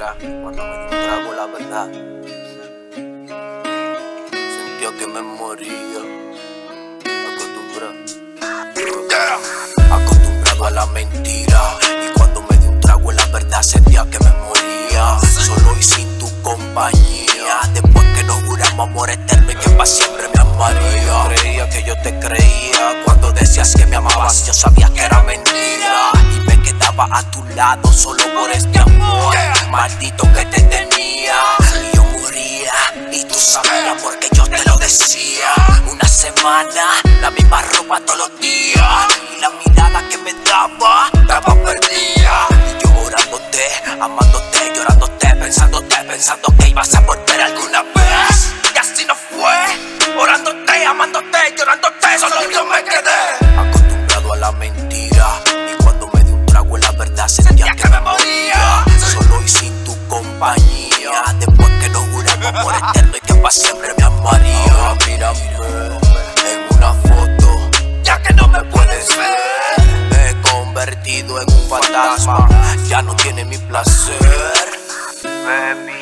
mentira. Cuando me di un trago la verdad, sentía que me moría. Acostumbrado a la mentira. Y cuando me di un trago la verdad, sentía que me moría. Solo y sin tu compañía. Después que nos juramos amor eterno y que para siempre me amaría. Creía que yo te creía cuando decías que me amabas. Yo sabía que era mentira y me quedaba a tu lado solo por este amor maldito que te tenía. Y yo moría y tú sabías porque yo te lo decía. Una semana, la misma ropa todos los días, y la mirada que me daba, estaba perdida. Y yo orándote, amándote, llorándote, pensando que ibas a volver alguna vez. Y así no fue, orándote, amándote, llorándote, solo yo me quedé. Acostumbrado a la mentira, y cuando me di un trago la verdad sentía que me moría. Solo y sin tu compañía, después que nos juramos amor eterno y que para siempre me amaría. Ahora mírame en una foto, ya que no me puedes ver. Me he convertido en un fantasma, ya no tiene mi placer. Baby,